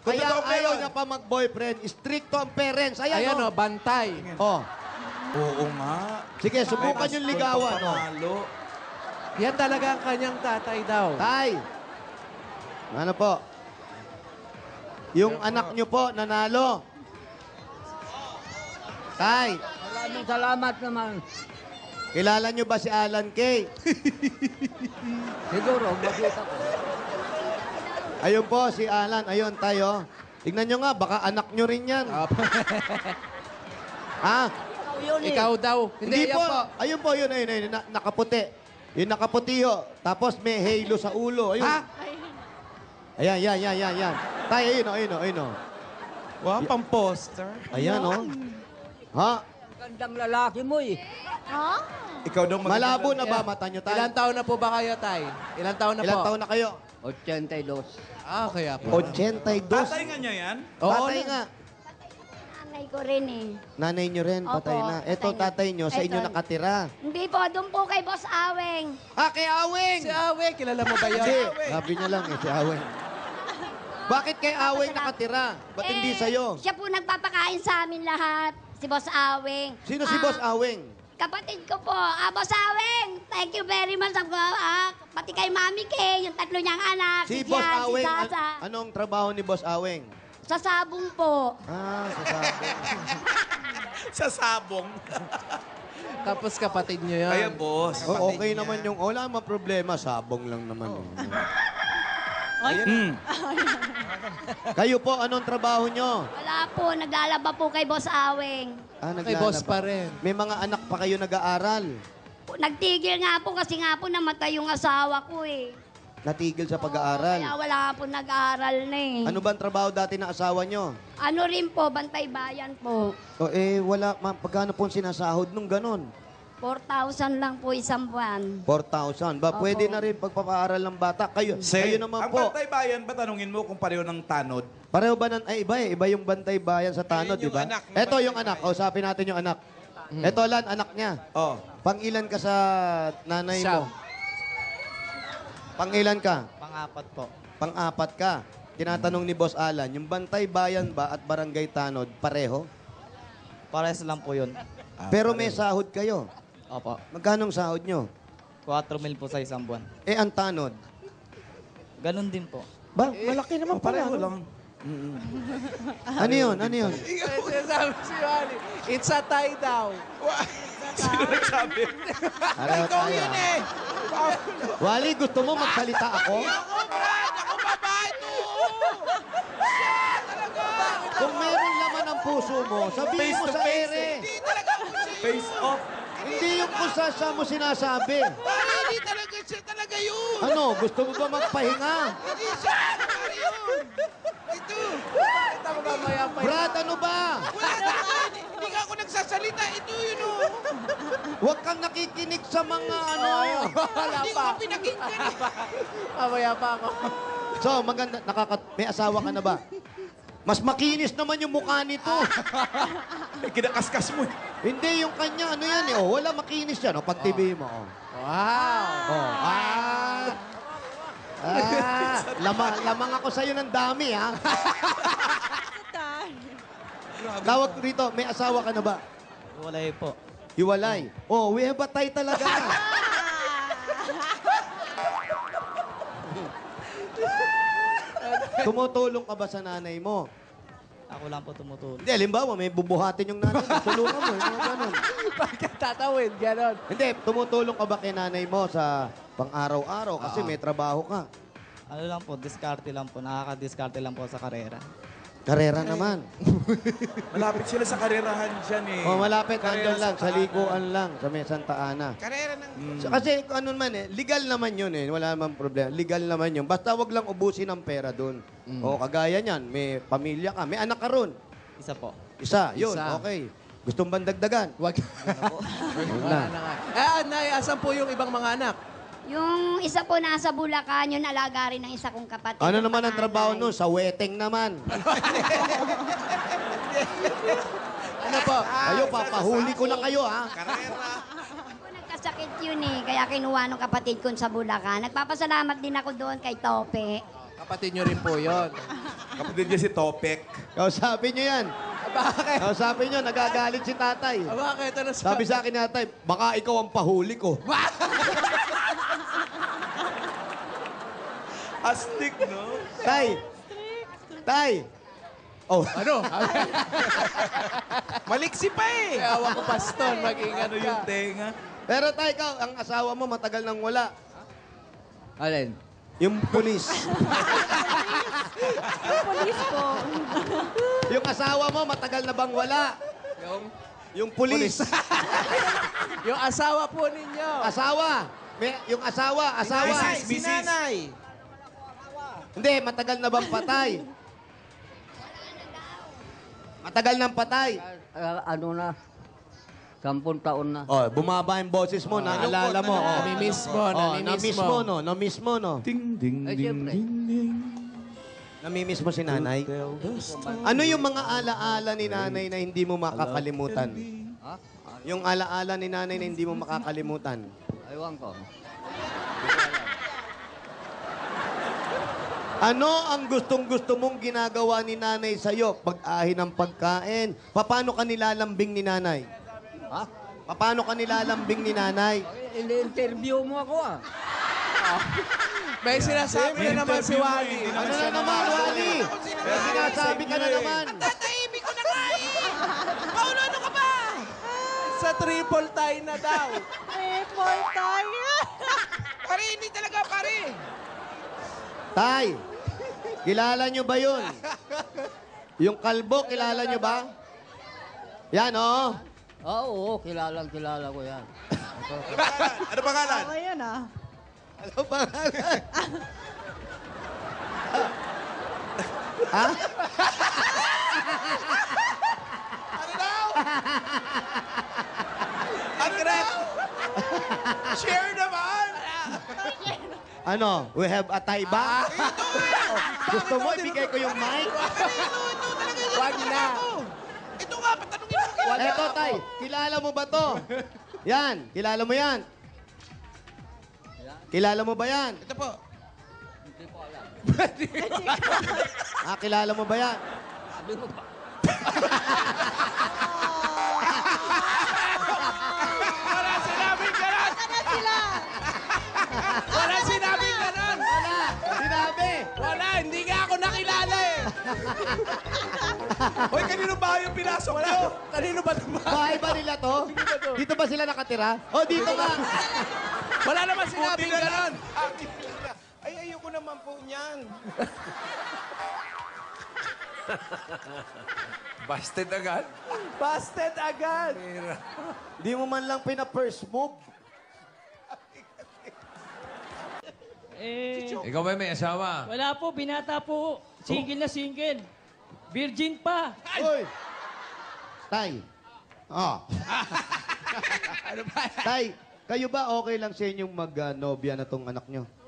Kaya totoo ba ayaw yun? niya pa mag-boyfriend. Stricto ang parents. Ayan, Ayan o, bantay. Oh. Oo nga. Sige, subukan yung ligawan. Oh. Panalo. Yan talaga ang kanyang tatay daw. Tay. Ano po? Yung anak niyo po, nanalo. Tay, Maraming salamat naman. kilala niyo ba si Alan Kay? Siguro, makita ko. Ayun po, si Alan. Ayun, tayo. Tignan nyo nga, baka anak nyo rin yan. Ha? Ikaw yun eh. Ikaw daw. Hindi yan po. Ayun po, yun, nakaputi. Yung nakaputi ho. Tapos may halo sa ulo. Ayun. Ha? Ayan, yan. Tayo, ayun. Wow, pang-poster. Ayan, oh. Ha? Gandang lalaki mo eh. Ikaw daw Malabo na ba mata nyo, tay? Ilan taon na po ba kayo, tay? Ilan taon na Ilang po? taon na kayo? 82. Ah, kaya po. 82. Tatay nga niya yan? Oo, Tatay nga. Nanay ko rin eh. Nanay nyo rin, Opo, patay na. Eto, patay na. tatay nyo, sa inyo Eto. nakatira. Hindi po, doon po kay Boss Aweng. Ah, kay Aweng! Si Awe, kilala mo ba yun? Hindi, sabi niya lang si Aweng. Bakit kay Aweng nakatira? Ba't hindi sa'yo? Siya po nagpapakain sa amin lahat. Si Boss Aweng. Sino si Boss Aweng? Kapatid ko po. Boss Aweng, thank you very much. Pati kay Mami Kay, yung tatlo niyang anak. Si Boss Jan, Aweng, Si Sasa. anong trabaho ni Boss Aweng? Sa sabong po. Ah, sasabi. Sa sabong. Tapos kapatid niyo yan. Kaya, boss. Oh, okay naman yung, wala naman problema, sabong lang naman. Kayo po, anong trabaho nyo? Wala po, naglalaba po kay Boss Aweng. Ah, Kay boss pa rin. May mga anak pa kayo nag-aaral. Nagtigil nga po kasi nga po namatay yung asawa ko eh. Natigil sa Kaya pag-aaral. wala po nag-aaral na eh. Ano ba ang trabaho dati ng asawa nyo? Ano rin po, bantay bayan po. O wala, pagkano po sinasahod nung ganon? 4,000 lang po isang buwan. 4,000. Ba, Opo. pwede na rin pagpapaaral ng bata. Kayo naman ang po. bantay bayan ba, tanungin mo kung pareho ng tanod? Pareho ba ay iba eh. Iba yung bantay bayan sa tanod, di ba? Ito yung anak. Kausapin natin yung anak. Ito, Lan, anak niya. Oh. Pang-ilan ka sa nanay mo? Siyam. Pang-ilan ka? Pang-apat po. Pang-apat ka. Tinatanong ni Boss Alan, yung bantay bayan ba at barangay tanod, pareho? Pares lang po yun. Pero may sahod kayo. Opo. Magkano ang sahod nyo? 4,000 po sa isang buwan. Eh, ang tanod. Ganon din po. Ba, malaki naman pala. Pareho no? lang. Ano yun? Ano yun? Sinasabi si Wally, it's a tie daw. Sino nagsabi? Pareho tayo. eh. Wally, gusto mo magsalita ako? Ako babae to! Kung meron laman ang puso mo, sabihin Face mo to sa face ere. Face off. Hindi yung kung sa mo sinasabi. Hindi talaga siya talaga yun. Ano, gusto mo ba magpahinga? Hindi siya. Pare yun. Ito. Ito ko mamaya pa. Brad, ano ba? Wala naman. Hindi nga ako nagsasalita. Ito yun o. Huwag kang nakikinig sa mga ano. Wala Hindi pa. ko pinakinggan. Mamaya pa ako. So, maganda, may asawa ka na ba? Mas makinis naman yung mukha nito. Kinakaskas mo. Hindi, yung kanya, ano yan eh. Oh, wala makinis yan. Oh, pag TV mo. Oh. Wow. Oh. Lamang ako sa'yo ng dami, ha? Tawag rito, may asawa ka na ba? Wala po. Hiwalay. Oh, we have a tie talaga. Tumutulong ka ba sa nanay mo? Ako lang po tumutulong. Hindi, halimbawa, may bubuhatin yung nanay mo. Tulungan mo, yung mga ganun. Bakit tatawid? Ganon. Hindi, tumutulong ka ba kay nanay mo sa pang-araw-araw kasi may trabaho ka? Ano lang po, diskarte lang po. Nakaka-diskarte lang po sa karera. Karera naman. Malapit sila sa karerahan dyan eh. Oh, malapit, Karera andun lang, sa Santa Ana. liguan lang, sa may Santa Ana. Karera ng... Kasi kung ano man eh, legal naman yun eh, wala naman problema. Legal naman yun. Basta wag lang ubusin ang pera doon. O kagaya niyan, may pamilya ka, may anak ka ron. Isa po. Isa, yun, Isa. okay. Gustong bandagdagan? Wag. Yun Wala na. na nga. Nay, asan po yung ibang mga anak? Yung isa po nasa Bulacan, yung alaga rin ng isa kong kapatid. Ano yung naman ang trabaho panganay. nun? Sa wedding naman. Ano po? Kayo, papahuli ko na kayo, ha? Karera. Ako nagkasakit yun eh, kaya kinuha ng kapatid ko sa Bulacan. Nagpapasalamat din ako doon kay Tope. Kapatid nyo rin po yun. Kapatid niya si Topek. Kausapin nyo yan. Bakit? Kausapin nyo, nagagalit si tatay. Bakit? Ano Sabi sa akin ni tatay, baka ikaw ang pahuli ko. Astig, no? Tay! Tay! Oh, Ano? Maliksi pa eh. Ewan ko, Pastor. Mag-ingat Ano ka. yung tenga? pero tay, ikaw, ang asawa mo matagal nang wala. Alin? Yung pulis. Police po. Yung asawa mo matagal na bang wala? Yung pulis. Yung asawa po ninyo. Asawa. Yung asawa. Si nanay. Hindi, matagal na bang patay? Matagal nang patay. Ano na? 10 taon na. Oh, bumaba yung boses mo, naalala mo. Oh. Namimiss mo, Namiss mo, no? Namiss mo, no? Ding, ding, Ay, ding, siyempre. ding, ding. Namimiss mo si nanay? Tell the story. Ano yung mga alaala ni nanay na hindi mo makakalimutan? Ha? Yung alaala ni nanay na hindi mo makakalimutan? Aywan ko. Ano ang gustong-gusto mong ginagawa ni nanay sa'yo? Pag-ahin ng pagkain. Paano ka nilalambing ni nanay? Ha? Paano ka nilalambing ni nanay? Ini-interview mo ako ah. May sinasabi na naman si Wally. Ano na naman, Wally? May sinasabi ka na naman. Tatahimik ko na nga eh. Paulo, ano ka ba? Sa triple tie na daw. Triple tayo. Pare, hindi talaga, pare. Tay, kilala nyo ba yun? Yung kalbo, kilala nyo ba? Yan, oh. Oo, kilala ko yan. Ano pangalan? Okay yun ah. Ano pangalan? Ha? Ano daw? Ano daw? Share naman. Ano? We have a Thai ba? Gusto mo ibigay ko yung mic? Wag na. Ito nga, patanungin mo. Eto, Tay. Kilala mo ba to? Yan. Kilala mo yan? Kilala mo ba yan? Ito po. Kilala mo ba yan? Sabi mo ba? Wala sinabing ganon. Wala sinabing ganon. Wala. Sinabi. Wala, hindi nga ako nakilala eh. Hoy, kanino ba yung pinasok Wala. nyo? Kanino ba naman? Bahay ba nila to? Dito ba sila nakatira? O, dito nga. Wala naman Buti sinabing na ganon. lang. Ay, ayoko naman po niyan. Busted agad. Busted agad. Di mo man lang pina-first move. Ikaw ba may asawa? Wala po, binata po. Single na single. Virgin pa. Uy! Tay. Oh. Tay, kayo ba okay lang sa inyong mag-nobya na tong anak nyo?